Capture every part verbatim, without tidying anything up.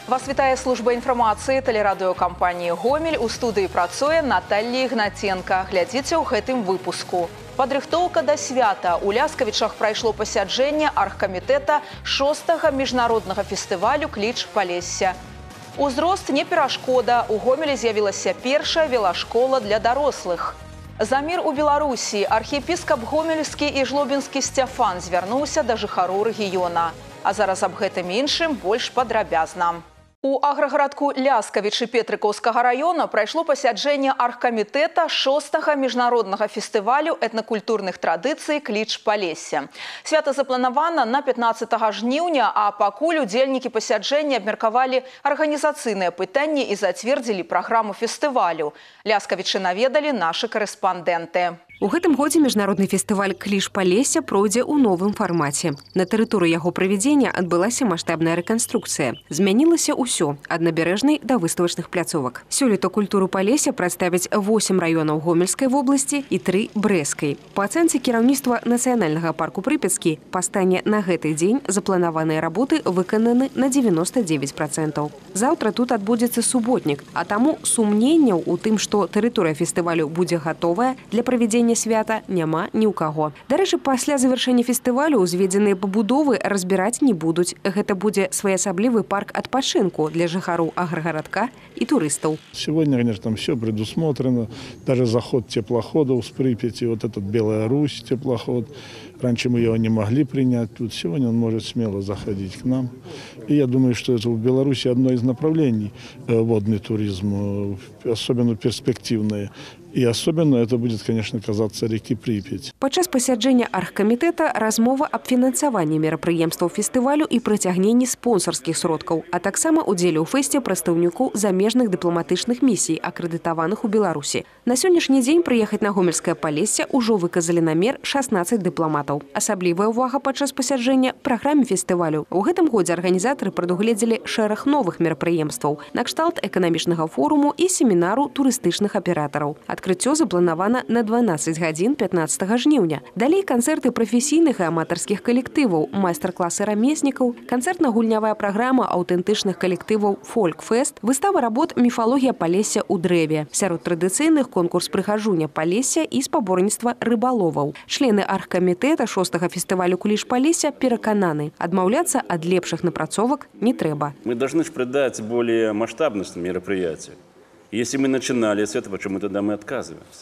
Вас вітае служба інфармацыі тэлерадыёкампаніі «Гомель». У студыі працуе Наталья Ігнаценка. Глядзіце ў гэтым выпуску. Падрыхтоўка да свята. У Ляскавічах прайшло пасяджэнне аргкамітэта шостага міжнароднага фестывалю «Кліч Палесся». Узрост не перашкода. У Гомелі з'явілася першая велашкола для дарослых. За мір у Беларусі. Архіепіскап гомельскі і жлобінскі Сцяфан звярнуўся да жыхароў рэгіёна. А зараз аб гэтым іншым больш падрабязна. У аграгарадку Ляскавічы Петрыкаўскага района прайшло пасяджэнне аргкамітэта шостага міжнароднага фестывалю этнакультурных традыцый «Кліч Палесся». Свята запланавана на пятнаццатага жніўня, а пакуль удзельнікі пасяджэння абмеркавалі арганізацыйныя пытанні і зацвердзілі праграму фестывалю. Ляскавічы наведалі нашы карэспандэнты. У гэтым годзе міжнародны фестываль «Кліч Палесся» пройдзе ў новым фармаце. На тэрыторыі яго правядзення адбылася маштабная рэканструкцыя. Змянілася ўсё ад набярэжнай да выставачных пляцовак. Сёлета культуру Палесся прадставяць восем раёнаў Гомельскай вобласці і тры Брэскай. Па ацэнцы кіраўніцтва нацыянальнага парку Прыпяцкі, па стане на гэты дзень запланаваныя работы выкананы на дзевяноста дзевяць працэнтаў. Заўтра тут адбудзецца суботнік, а таму сумненняў у тым, што тэрыторыя фестывалю будзе гатовая для правядзення свята няма ні ў каго. Дарэчы, пасля завяршэння фестывалю узведзеныя пабудовы разбіраць не будуць. Гэта будзе своеасаблівы парк адпачынку для жыхароў аграгарадка і турыстаў. Сегодня, конечно, там все предусмотрено. Даже заход теплоходов с Припяти, вот этот «Белая Русь» теплоход. Раньше мы его не могли принять. Тут сегодня он может смело заходить к нам. И я думаю, что это в Беларуси одно из направлений водный туризм, особенно перспективное. И особенно это будет, конечно, казаться реки Припять. Падчас пасяджэння аргкамітэта размова аб фінансаванні мерапрыемстваў фестывалю і прыцягненні спонсарскіх сродкаў, а таксама удзеле ў фэсце прадстаўнікоў замежных дыпламатычных місій, акрэдытаваных у Беларусі. На сённяшні дзень прыехаць на Гомельскае Палесся ўжо выказалі намер шаснаццаць дыпламатаў. Асаблівая ўвага падчас пасяджэння праграме фестывалю. У гэтым годзе арганізатары прадугледзелі шэраг новых мерапрыемстваў, накшталт эканамічнага форуму і семінару турыстычных аператараў. Адкрыццё запланавана на дванаццаць гадзін пятнаццатага жніўня. Далей канцэрты прафесійных і аматарскіх калектываў, майстар-класы рамеснікаў, канцэртна-гульнявая праграма аўтэнтычных калектываў «Фольк-фест», выстава работ «Міфалогія Палесся ў дрэве». Сярод традыцыйных конкурс прыгажуня Палесся і спаборніцтва рыбаловаў. Члены аргкамітэта шостага фестывалю «Кліч Палесся» перакананы, адмаўляцца ад лепшых напрацовак не трэба. Мы должны придать более масштабность мероприятию. Если мы начинали с этого, почему тогда мы отказываемся?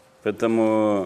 Поэтому,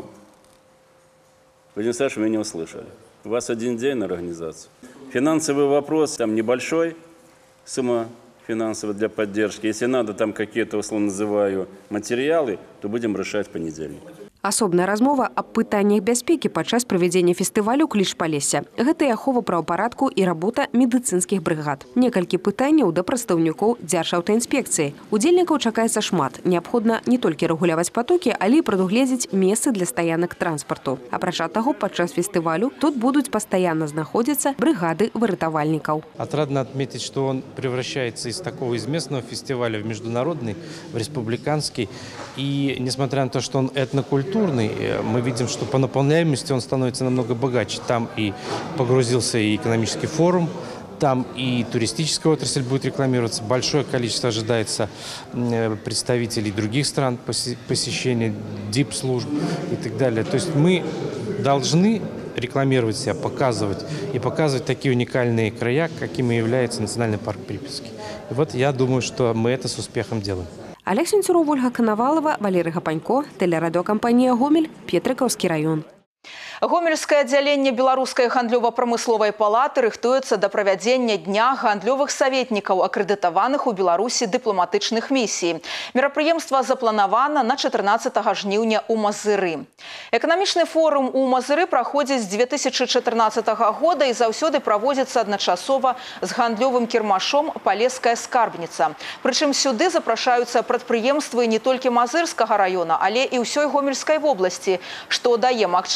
Владимир Александрович, вы не услышали. У вас один день на организацию. Финансовый вопрос там небольшой, сумма финансовая для поддержки. Если надо там какие-то, условно называю, материалы, то будем решать в понедельник. Асобная размова аб пытаннях бяспекі падчас правядзення фестывалю «Кліч Палесся». Гэта і ахова правапарадку і работа медыцынскіх брыгад. Некалькі пытанняў да прадстаўнікоў Дзяржаўтаінспекцыі. Удзельнікаў чакаецца шмат. Неабходна не толькі рэгуляваць патокі, але і прадугледзець месцы для стаянак транспарту. Апрача таго, падчас фестывалю тут будуць пастаянна знаходзіцца брыгады выратавальнікаў. Отрадно отметить, что он превращается из такого из местного фестиваля в международный, в республиканский. И несмотря на то, что он этнокультурный, мы видим, что по наполняемости он становится намного богаче. Там и погрузился и экономический форум, там и туристическая отрасль будет рекламироваться. Большое количество ожидается представителей других стран, посещения дип-служб и так далее. То есть мы должны рекламировать себя, показывать и показывать такие уникальные края, какими является национальный парк Припятский. И вот я думаю, что мы это с успехом делаем. Олег Сенцюров, Ольга Коновалова, Валерий Гапанько, тэлерадыёкампанія «Гомель», Петрыкаўскі район. Гомельскае аддзяленне Беларускай гандлёва-прамысловай палаты рыхтуецца да правядзення дня гандлёвых саветнікаў, акрэдытаваных у Беларусі дыпламатычных місій. Мерапрыемства запланавана на чатырнаццатага жніўня ў Мазыры. Эканамічны форум у Мазыры праходзіць з дзве тысячы чатырнаццатага года і заўсёды праводзіцца адначасова з гандлёвым кірмашом «Палеская скарбніца». Прычым сюды запрашаюцца прадпрыемствы не толькі Мазырскага района, але і ўсёй Гомельскай вобласці, што дае магчымасць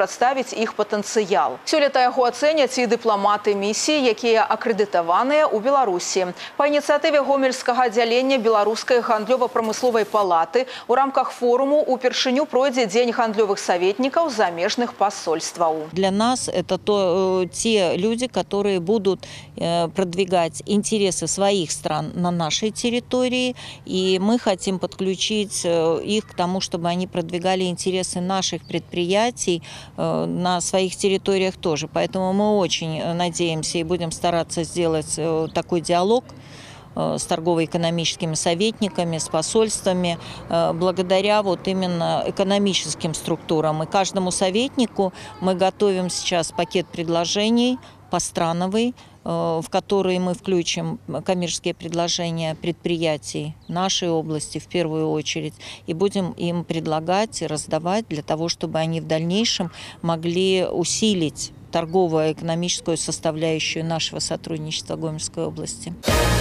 прадставіць іх патэнцыял. Сёлета яго ацэняць і дыпламаты місіі, якія акрэдытаваныя ў Беларусі. Па ініцыятыве гомельскага аддзялення Беларускай гандлёва-прамысловай палаты у рамках форуму упершыню пройдзе Дзень гандлёвых советников замежных посольстваў. Для нас это то, те люди, которые будут продвигать интересы своих стран на нашей территории, и мы хотим подключить их к тому, чтобы они продвигали интересы наших предприятий на своих территориях тоже. Поэтому мы очень надеемся и будем стараться сделать такой диалог с торгово-экономическими советниками, с посольствами, благодаря вот именно экономическим структурам. И каждому советнику мы готовим сейчас пакет предложений пострановый, в который мы включим коммерческие предложения предприятий нашей области в первую очередь и будем им предлагать и раздавать для того, чтобы они в дальнейшем могли усилить торгово-экономическую составляющую нашего сотрудничества в Гомельской области.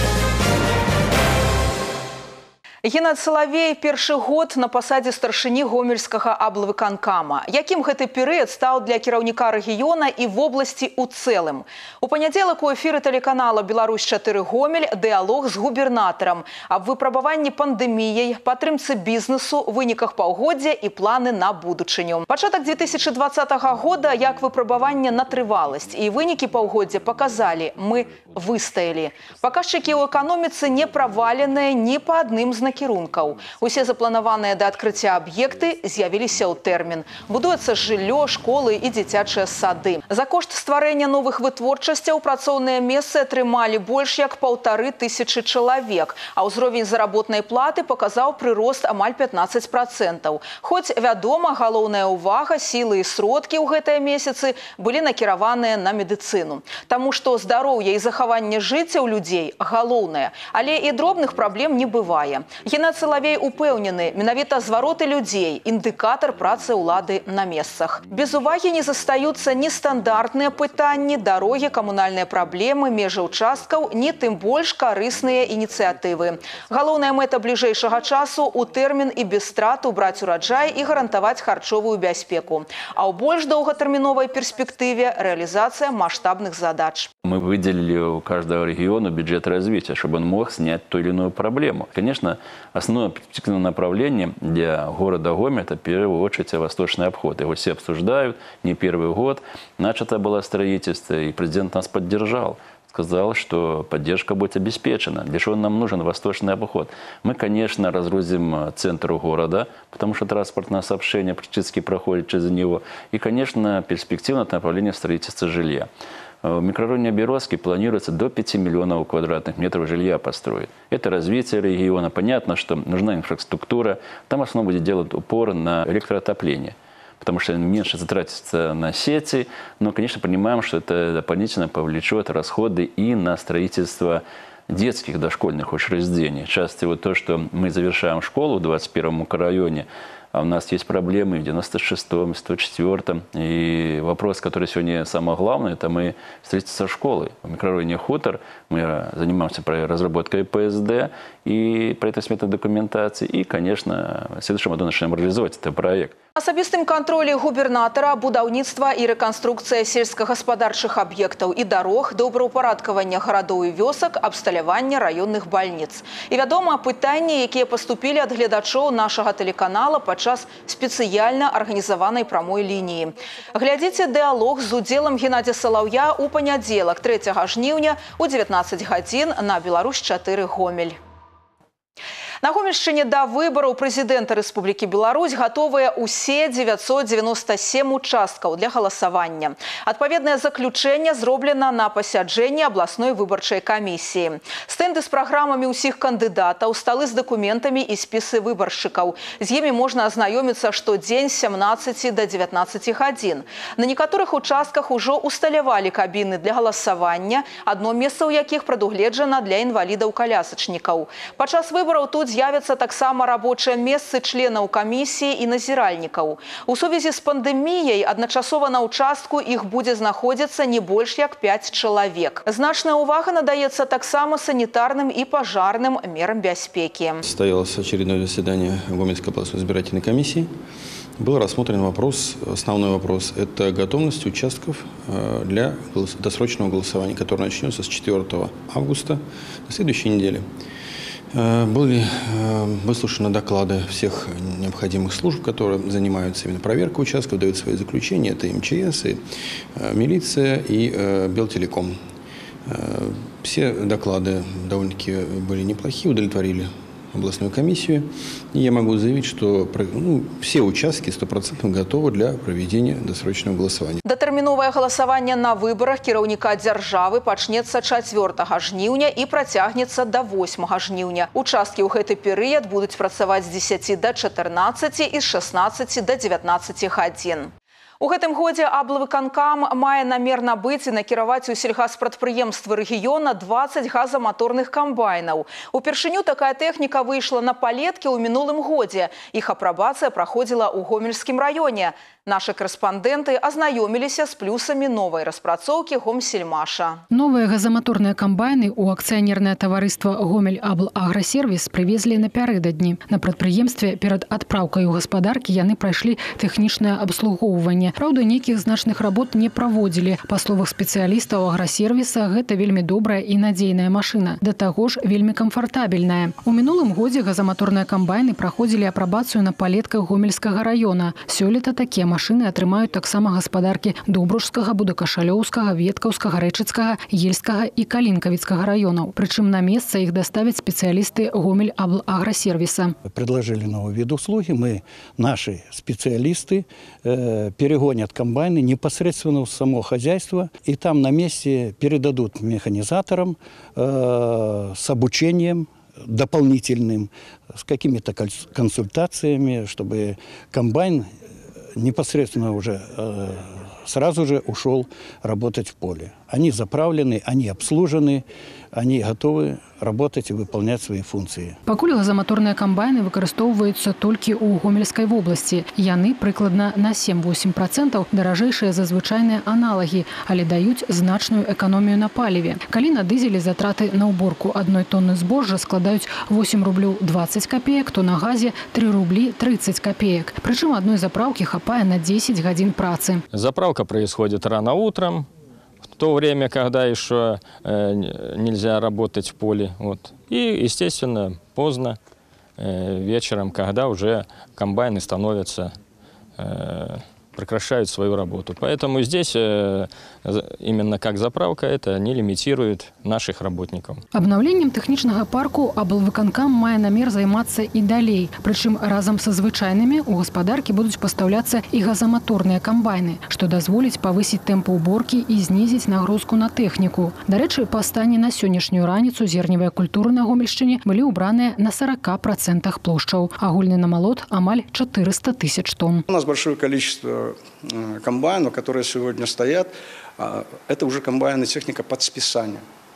Геннадий Соловей першы год на пасадзе старшыні гомельскага аблвыканкама. Якім гэты перыяд стаў для кіраўніка рэгіёна і вобласці ў цэлым? У панядзелак у эфіры тэлеканала «Беларусь чатыры Гомель» дыялог з губернатарам аб выпрабаванні пандэміяй, падтрымцы бізнесу, выніках паўгоддзя і планы на будучыню. Пачатак две тысячи двадцатага года як выпрабаванне на трываласць і вынікі паўгоддзя паказалі, мы выстаялі. Паказчыкі ў эканоміцы не праваленыя ні па адным з накірункаў. Усе запланаваныя да адкрыцця аб'екты з'явіліся ў тэрмін. Будуецца жыллё, школы і дзіцячыя сады. За кошт стварэння новых вытворчасцяў працоўныя месцы атрымалі больш як паўтары тысячы чалавек, а ўзровень заработнай платы паказаў прырост амаль пятнаццаць працэнтаў. Хоць, вядома, галоўная ўвага, сілы і сродкі ў гэтыя месяцы былі накіраваныя на медыцыну. Таму што здароўе і захаванне жыцця ў людзей галоўнае, але і дробных праблем не бывае. Геннадий Соловей упэўнены, менавіта звароты людзей – індыкатар працы ўлады на месцах. Без увагі не застаюцца ні стандартныя пытанні, дарогі, камунальныя праблемы, межы ўчасткаў, ні тым больш карысныя ініцыятывы. Галоўная мэта бліжэйшага часу – у тэрмін і без страт убраць ураджай і гарантаваць харчовую бяспеку. А ў больш доўгатэрміновай перспектыве – рэалізацыя маштабных задач. Мы выделили у каждого региона бюджет развития, чтобы он мог снять ту или иную проблему. Конечно, основное перспективное направление для города Гомель – это в первую очередь восточный обход. Его все обсуждают, не первый год. Начато было строительство, и президент нас поддержал. Сказал, что поддержка будет обеспечена. Для чего нам нужен восточный обход? Мы, конечно, разгрузим центр города, потому что транспортное сообщение практически проходит через него. И, конечно, перспективное направление строительства жилья. В микрорайоне Березский планируется до пяти миллионов квадратных метров жилья построить. Это развитие региона. Понятно, что нужна инфраструктура. Там в основном будет делать упор на электроотопление, потому что меньше затратится на сети. Но, конечно, понимаем, что это дополнительно повлечет расходы и на строительство детских дошкольных учреждений. В частности, вот то, что мы завершаем школу в двадцать первом микрорайоне, а у нас есть проблемы в девяносто шестом, сто четвёртом. И вопрос, который сегодня самое главное, это мы строительство школы. В микрорайоне Хутор мы занимаемся разработкой П С Д и проектно-сметной документации. И, конечно, в следующем году начнем реализовать этот проект. Асабістым кантролі губернатара будаўніцтва і рэканструкцыя сельскагаспадарчых аб'ектаў і дарог, добраўпарадкавання гарадоў і вёсак, абсталявання раённых бальніц. І, вядома, пытанні, якія паступілі ад гледачоў нашага тэлеканала падчас спецыяльна арганізаванай прамой лініі. Глядзіце дыялог з удзелам Геннадзя Соловья ў панядзелак трэцяга жніўня ў дзевятнаццаць гадзін на «Беларусь чатыры Гомель». На Гомельшчыне да выбараў прэзідэнта Рэспублікі Беларусь гатовыя ўсе дзевяцьсот дзевяноста сем участкаў для галасавання. Адпаведнае заключэнне зроблена на пасяджэнні абласной выбарчай камісіі. Стэнды з праграмамі ўсіх кандыдатаў, сталы з дакументамі і спісы выбаршчыкаў. З імі можна азнаёміцца штодзень з сямнаццаці да дзевятнаццаці гадзін. На некаторых участках ужо усталявалі кабіны для галасавання, адно месца ў якіх прадугледжана для інвалідаў-калясачнікаў. Падчас выбараў тут з'явяцца таксама рабочыя месцы членаў камісіі і назіральнікаў. У сувязі з пандэміяй адначасова на участку іх будзе знаходзіцца не больш як пяць чалавек. Значная ўвага надаецца таксама санітарным і пажарным мерам бяспекі. Состоялось очередное заседание Гомельской областной избирательной комиссии. был рассмотрен вопрос, основной вопрос, это готовность участков для досрочного голосования, которое начнется с четвёртого августа на следующей неделе. Были выслушаны доклады всех необходимых служб, которые занимаются именно проверкой участков, дают свои заключения. Это и эм че эс, и милиция, и Белтелеком. Все доклады довольно-таки были неплохие, удовлетворили областную комиссию. И я могу заявить, что ну, все участки стопроцентно готовы для проведения досрочного голосования. Датэрміновае галасаванне на выбарах кіраўніка дзяржавы пачнецца чацвёртага жніўня і працягнецца да восьмага жніўня. Участкі ў гэты перыяд будуць працаваць з дзесяці да чатырнаццаці і з шаснаццаці да дзевятнаццаці гадзін. У гэтым годзе аблвыканкам мае намер набыць і накіраваць у сельгаспрадпрыемствы рэгіёна дваццаць газаматорных камбайнаў. Упершыню такая тэхніка выйшла на палеткі ў минулым годзе. Іх апрабацыя праходзіла ў Гомельскім раёне. Наши корреспонденты ознакомились с плюсами новой распрацоўкі Гомсельмаша. Новые газаматорные комбайны у акционерное товариство Гомель Абл Агросервис привезли напярэдадні. На прадпрыемстве перед отправкой у гаспадаркі яны пройшли тэхнічнае абслугоўванне. Правда, нейкіх значных работ не проводили. По словах специалистов Агросервиса, гэта вельмі добрая и надзейная машина. Да таго ж вельмі комфортабельная. У мінулым годзе газаматорные комбайны проходили апрабацыю на палетках Гомельскага района. Сёлета такие машины атрымаюць таксама гаспадаркі Дубрушскага, Будакашалёўскага, Веткаўскага, Рэчыцкага, Ельскага и Калинковицкага районов. Причем на место их доставят специалисты Гомель Абл Агросервиса. Предложили новый вид услуги. Мы, наши специалисты, э, перегонят комбайны непосредственно в само хозяйство и там на месте передадут механизаторам э, с обучением дополнительным, с какими-то консультациями, чтобы комбайн непосредственно уже э, сразу же ушел работать в поле. Они заправлены, они обслужены, они готовы работать и выполнять свои функции. Пакуль газаматорныя камбайны выкарыстоўваюцца толькі ў Гомельскай вобласці. Яны прыкладна на сем-восемь процентаў даражэйшыя за звычайныя аналагі, але даюць значную эканомію на паліве. Калі на дызелі затраты на уборку одной тонны збожжа складаюць восемь рублёў двадцать копеек, то на газе три рубли тридцать копеек. Причем одной заправки хапае на десять годин працы. Заправка происходит рано утром, в то время, когда еще э, нельзя работать в поле. Вот. И, естественно, поздно э, вечером, когда уже комбайны становятся, э, прекращают свою работу. Поэтому здесь э, именно как заправка это не лимитирует наших работников. Обновлением техничного парку аблвыканкам мае намер займацца и далей. Причем разом со звычайными у гаспадаркі будут поставляться и газаматорные комбайны, что дозволить повысить темпы уборки и снизить нагрузку на технику. До речи, по стане на сённяшнюю раніцу зерневые культуры на Гомельщине были убраны на сорока процентах площадь. Агульный намолот амаль четыреста тысяч тонн. У нас большое количество комбайнов, которые сегодня стоят. Это уже комбайны техника под списание.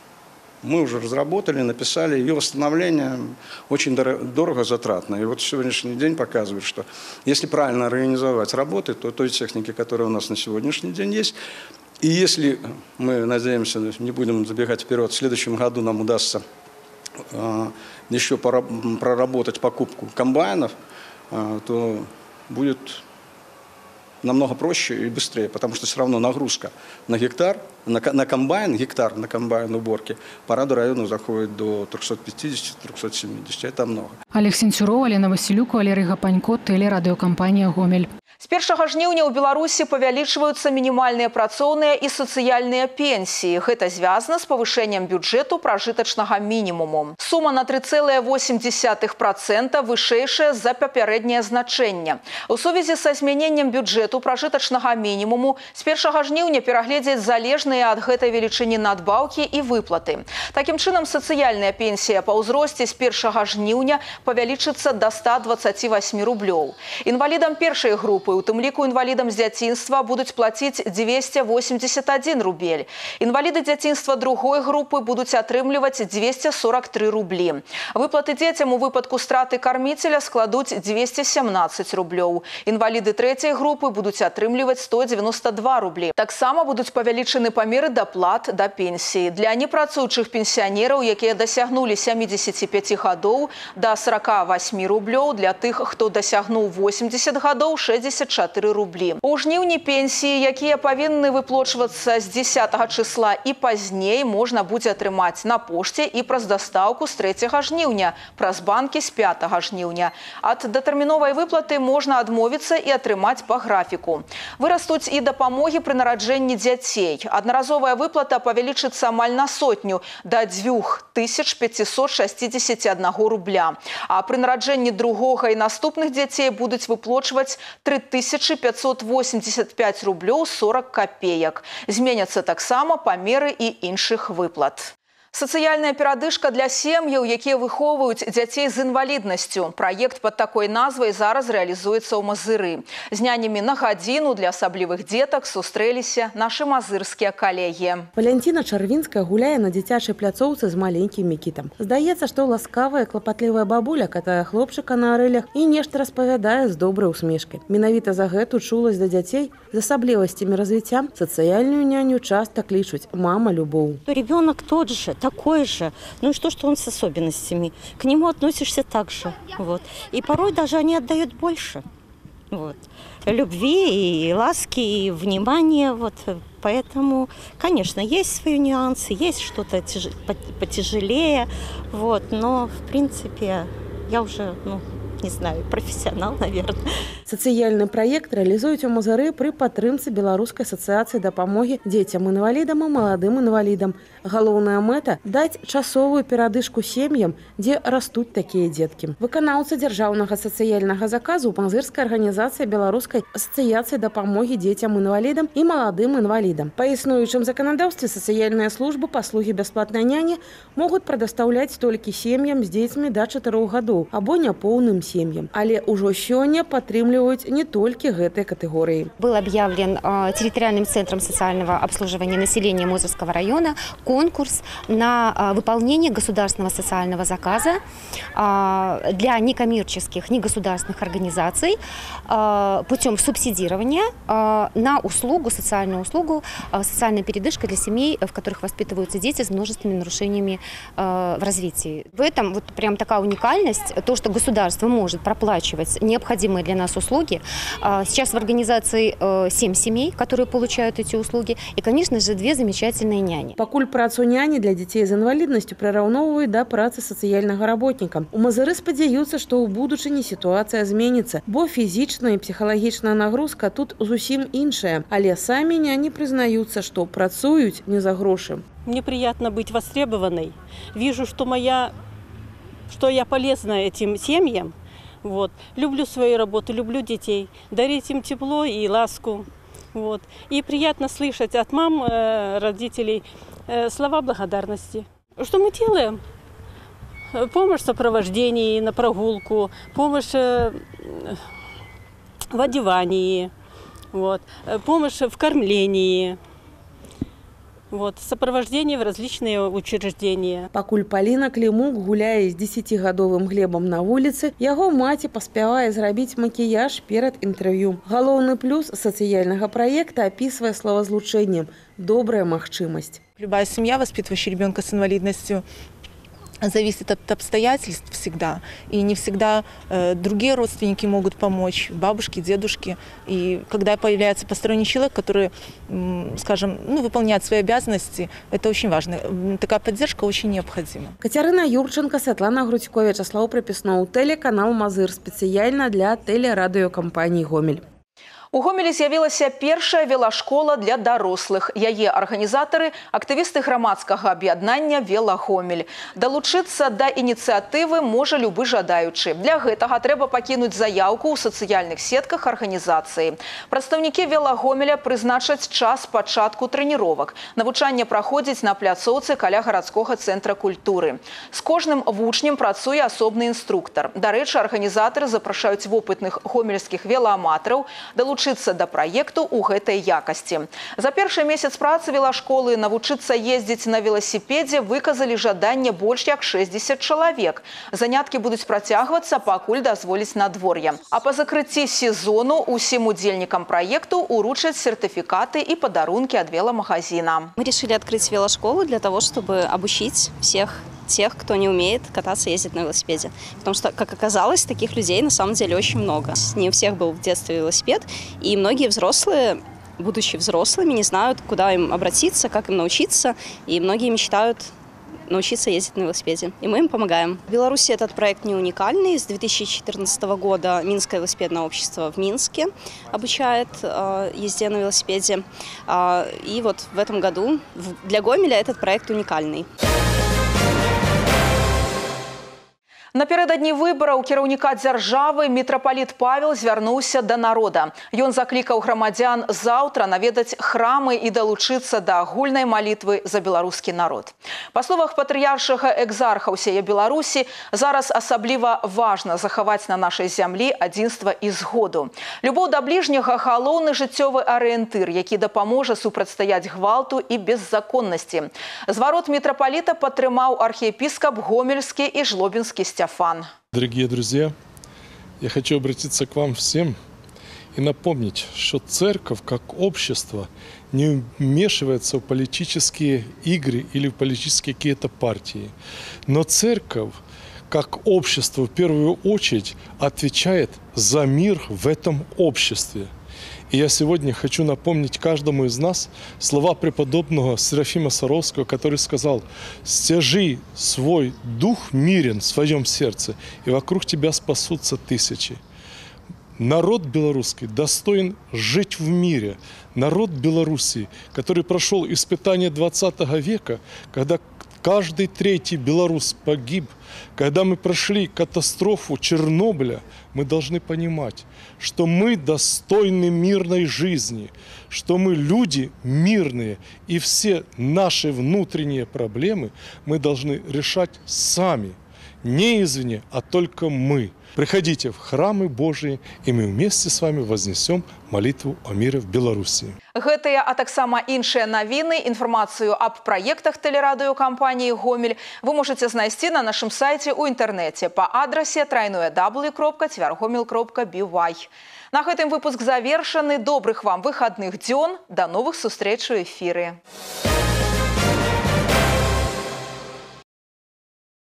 Мы уже разработали, написали. Ее восстановление очень дорого затратно. И вот сегодняшний день показывает, что если правильно организовать работы, то той техники, которая у нас на сегодняшний день есть, и если мы надеемся, не будем забегать вперед, в следующем году нам удастся еще проработать покупку комбайнов, то будет намного проще и быстрее, потому что все равно нагрузка на гектар, на, на комбайн, гектар на комбайн уборки по раду району заходит до трёхсот пятидесяти — трёхсот семидесяти. Это много. Олег Сенцюров, Алена Василюк, Валерий Гапанько, телерадиокомпания «Гомель». С першага жніўня ў Беларусі павялічваюцца мінімальныя працоўныя і сацыяльныя пенсіі. Гэта звязана з павышэннем бюджэту пражытачнага мінімуму. Сума на три целых восемь десятых процента вышэйшая за папярэдняе значэнне. У сувязі са змяненнем бюджэту пражытачнага мінімуму з першага жніўня перагледзяць залежныя ад гэтай велічыні надбаўкі і выплаты. Такім чынам, сацыяльная пенсія па ўзросце з першага жніўня павялічыцца да ста дваццаці восьмі рублёў. Інвалідам першай групы, у тым ліку інвалідам з дзяцінства, будуць плаціць двести восемьдесят один рубель. Інваліды дзяцінства другой групы будуць атрымліваць двести сорок три рублі. Выплаты дзецям у выпадку страты карміцеля складуць двести семнадцать рублёў. Інваліды трэцяй групы будуць атрымліваць сто девяносто два рублі. Таксама будуць павялічаны памеры даплат да пенсіі. Для непрацуючых пенсіянераў, якія дасягнулі сямідзесяці пяці гадоў, да сорока восьмі рублёў, для тых, хто дасягнуў восемьдесят гадоў, шэсцьдзесят семьдесят четыре рублі. У жніўні пенсії, якія павінны выплачвацца з дзесятага числа і пазней, можна будзе атрымаць на пошце і праз дастаўку з трэцяга жніўня, праз банкі з пятага жніўня. Ад датэрміновай выплаты можна адмовіцца і атрымаць па графіку. Вырастуць і дапамогі пры нараджэнні дзяцей. Аднаразовая выплата павялічыцца амаль на сотню да дзвюх тысяч пяцісот шэсцідзесяці аднаго рубля. А пры нараджэнні другога і наступных дзяцей будуць выплачваць тры тысячы пятьсот восемьдесят пять рублёў сорок копеек. Зменяцца таксама памеры і іншых выплат. Сацыяльная перадышка для сем'яў, якія выхоўваюць дзяцей з інваліднасцю. Праект пад такой назвай зараз рэалізуецца ў Мазыры. З нянямі на гадзіну для асаблівых дзетак сустрэліся нашы мазырскія калегі. Валянціна Чарвінская гуляе на дзіцячай пляцоўцы з маленькім Мікітам. Здаецца, што ласкавая, клапатлівая бабуля катае хлопчыка на арэлях і нешта распавядае з добрай усмешкай. Менавіта за гэту чуласць да дзяцей з асаблівасцямі развіцця сацыяльную няню часта клічуць «мама любоў». Ребенок тот же, такой же. Ну и что, что он с особенностями? К нему относишься так же. Вот. И порой даже они отдают больше. Вот. Любви и ласки, и внимания. Вот. Поэтому, конечно, есть свои нюансы, есть что-то потяжелее. Вот. Но, в принципе, я уже... Ну, не знаю, профессионал, наверное. Сацыяльны праект рэалізуюць у Мазыры пры падтрымцы Беларускай асацыяцыі дапамогі дзецям-інвалідам і маладым інвалідам. Галоўная мэта – даць часовую перадышку сем'ям, дзе растуць такія дзеткі. Выканаўца дзяржаўнага сацыяльнага заказу мазырская арганізацыя Беларускай асацыяцыі дапамогі дзецям-інвалідам і маладым інвалідам. Па існуючым заканадаўстве сацыяльныя службы паслугі бясплатнай няні могуць прадастаўляць толькі сем'ям з дзецьмі да чатырох гадоў або няпоўным семьям. Але ўжо сёння падтрымліваюць не только гэтай категории. Был объявлен э, территориальным центром социального обслуживания населения Мозырского района конкурс на э, выполнение государственного социального заказа э, для некоммерческих, негосударственных организаций э, путем субсидирования э, на услугу, социальную услугу, э, социальная передышка для семей, в которых воспитываются дети с множественными нарушениями э, в развитии. В этом вот прям такая уникальность, то, что государство может проплачивать необходимые для нас услуги. Сейчас в организации семь семей, которые получают эти услуги, и, конечно же, две замечательные няни. Пакуль працу няні для дзяцей з інваліднасцю прыраўноўваюць да працы сацыяльнага работніка. У Мазыры спадзяюцца, што ў будучыні сітуацыя зменіцца, бо фізічная і псіхалагічная нагрузка тут зусім іншая. Але самі няні прызнаюцца, што працуюць не за грошы. Мне приятно быть востребованной. Вижу, что моя, что я полезна этим семьям. Вот. Люблю свою работу, люблю детей, дарить им тепло и ласку. Вот. И приятно слышать от мам, э, родителей э, слова благодарности. Что мы делаем? Помощь в сопровождении на прогулку, помощь э, в одевании, вот. Помощь в кормлении. Вот, сопровождение в различные учреждения. Пакуль Паліна Клімук гуляе з дзесяцігадовым Глебам на вуліцы, яго маці паспявае зрабіць макіяж перад інтэрв'ю. Галоўны плюс сацыяльнага праекта опісвае словазлучэннем «добрая магчымасць». Любая семья, воспитывающая ребенка с инвалидностью, зависит от обстоятельств всегда. И не всегда э, другие родственники могут помочь, бабушки, дедушки. И когда появляется посторонний человек, который, м, скажем, ну, выполняет свои обязанности, это очень важно. Такая поддержка очень необходима. Катерина Юрченко, Светлана Грудько, Вячеслав Приписноў, телеканал Мазыр, спецыяльна для телерадыёкампаніі «Гомель». У Гомелі з'явілася першая велашкола для дарослых. Яе арганізатары – актывісты грамадскага аб'яднання «Велагомель». Далучыцца да ініцыятывы можа любы жадаючы. Для гэтага трэба пакінуць заяўку ў сацыяльных сетках арганізацыі. Прадстаўнікі «Велагомеля» прызначаць час пачатку трэніровак. Навучанне праходзіць на пляцоўцы каля гарадскога цэнтра культуры. З кожным вучнем працуе асобны інструктар. Дарэчы, арганізатары запрашаюць вопытных гомельскіх велааматараў далучыцца да праекту ў гэтай якасці. За першы месяц працы велашколы навучыцца ездзіць на веласіпедзе выказалі жаданне больш як шэсцьдзесят чалавек. Заняткі будуць працягвацца, пакуль дазволіць надвор'е. А па закрыцці сезону усім удзельнікам праекту уручаць сертыфікаты и подарунки от веломагазина. Мы решили открыть велошколу для того, чтобы обучить всех тех, кто не умеет кататься, ездить на велосипеде. Потому что, как оказалось, таких людей на самом деле очень много. Не у всех был в детстве велосипед, и многие взрослые, будучи взрослыми, не знают, куда им обратиться, как им научиться, и многие мечтают научиться ездить на велосипеде. И мы им помогаем. В Беларуси этот проект не уникальный. С две тысячи четырнадцатого года Минское велосипедное общество в Минске обучает э, езде на велосипеде. Э, и вот в этом году для Гомеля этот проект уникальный. Напередадні выбараў кіраўніка дзяржавы мітрапаліт Павел звярнуўся да народа. Ён заклікаў грамадзян заўтра наведаць храмы і далучыцца да агульнай малітвы за беларускі народ. Па словах патрыяршага экзарха ўсяе Беларусі, зараз асабліва важна захаваць на нашай зямлі адзінства і згоду. Любоў да бліжняга – галоўны жыццёвы арыентыр, які дапаможа супрацьстаяць гвалту і беззаконнасці. Зварот мітрапаліта падтрымаў архіепіскап Гомельскі і Жлобінскі Стяфан. Дорогие друзья, я хочу обратиться к вам всем и напомнить, что церковь как общество не вмешивается в политические игры или в политические какие-то партии. Но церковь как общество в первую очередь отвечает за мир в этом обществе. И я сегодня хочу напомнить каждому из нас слова преподобного Серафима Саровского, который сказал: «Стяжи свой дух мирен в своем сердце, и вокруг тебя спасутся тысячи». Народ белорусский достоин жить в мире. Народ Белоруссии, который прошел испытание двадцатого века, когда каждый третий белорус погиб, когда мы прошли катастрофу Чернобыля, мы должны понимать, что мы достойны мирной жизни, что мы люди мирные, и все наши внутренние проблемы мы должны решать сами. Не извне, а только мы. Приходите в храмы Божии, и мы вместе с вами вознесем молитву о мире в Беларуси. Гэтыя, а таксама іншыя навіны, інфармацыю аб праектах тэлерадыёкампаніі «Гомель» вы можете знайсці на нашым сайце ў інтэрнэце па адрасе трайное дабл ю кропка цвяргомель кропка би вай. На гэтым выпуск завершаны. Добрых вам выхадных дзён. До новых сустрэч у эфіры.